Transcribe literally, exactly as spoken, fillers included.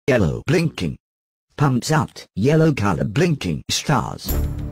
Yellow blinking. Pumps out yellow color blinking stars.